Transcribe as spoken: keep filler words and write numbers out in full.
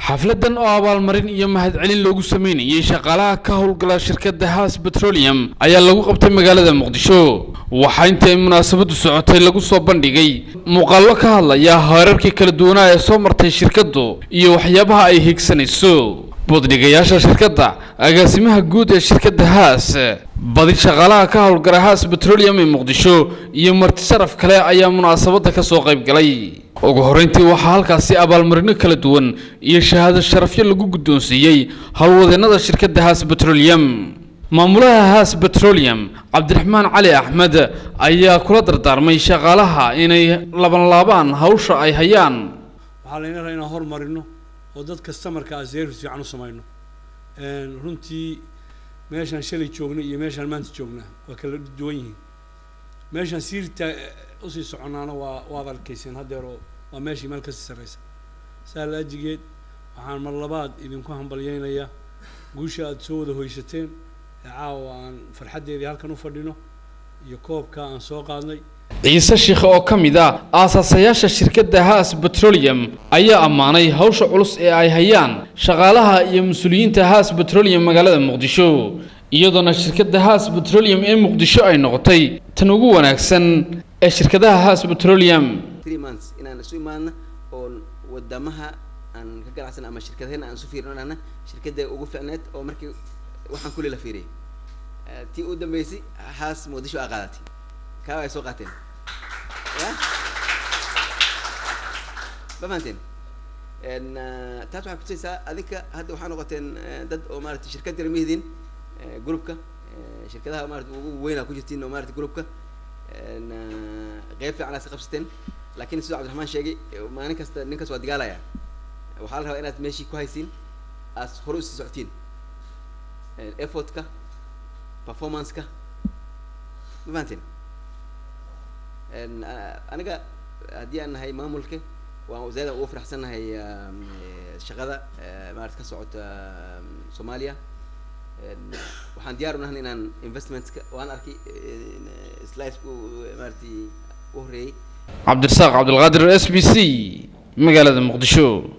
xafladan oo abaalmarin iyo mahadcelin loogu sameeyay shaqaalaha ka howlgala shirkadda Haas Petroleum ayaa lagu qabtay magaalada Muqdisho waxa intay munaasabadu socotay lagu soo bandhigay muuqaallo ka hadlaya heerarkii kala duwan ee soo martay shirkaddu iyo waxyaabaha ay higsanayso bodhigayaasha shirkadda agaasimaha guud ee shirkadda Haas badi shaqaalaha ka howlgala Haas Petroleum ee Muqdisho iyo marti sharaf kale ayaa munaasabada ka soo qayb galay ugu horeyntii waxa halkaasi abaalmarino kala duwan iyo shahaado sharafyo lagu guddoonsiiyay hawlwadeennada shirkadda Haas Petroleum maamulaha Haas Petroleum Cabdiraxmaan Cali Axmed ayaa kula dardaarmay shaqaalaha inay laban laabaan hawsha ay hayaan waxa la yiraahdaa in hormarino oo dad customerka service fiican u sameeyno een runtii meeshan shalay joognay iyo meeshan maanta joognaa waa kala duwan yihiin meeshan siirta u sii soconaana waa waa dalkaysan hadeero waa meeshii meel ka sareysa saal ajigeed waxaan mar labaad idinku hambalyeynaya guusha aad soo wada hoysateen caawa aan farxadeedii halkan u fadhino iyo koobka aan soo qaadnay ciise sheekh oo kamid ah aasaasayasha shirkadda Haas Petroleum ayaa amaanay hawsha culus ee ay hayaan shaqaalaha iyo mas'uuliyiinta Haas Petroleum magaalada Muqdisho iyadoo shirkadda Haas Petroleum ee Muqdisho ay noqotay tan ugu wanaagsan ee shirkadaha Haas Petroleum three months inaan isu imaadna oo wadamaha aan ka ganacsan ama shirkadaheena aan soo fiirnana shirkadda ugu fiicneed oo markii waxaan kulli la fiiriyay tii u dambeysay Haas Muqdisho aqaadatay ka ay soo qaateen ya bafanteen en taas waxa ku tusaysaa adinka hadda waxaan noqoteen dad oo maartay shirkadda ramidin groupka shirkadaha maartay ugu weyn ku jirtiin oo maartay groupka en qayb fiican ay qabsateen laakiin sidoo Cabdiraxmaan sheegay maalin kasta ninkaas waa digaalaya waxa la rabaa inaad meeshii ku haysiin as hore u sii socotiin effortka performance-ka bafanteen en aniga haddii aan nahay maamulka waan wasaaradda ugu faraxsanahay shaqada maartay ka socota Soomaaliya waxaan diyaar u nahay inaan investment-ka waan arkay slides maartay u horeeyay Cabdirasaaq Cabdulqaadir S B C magaalada Muqdisho.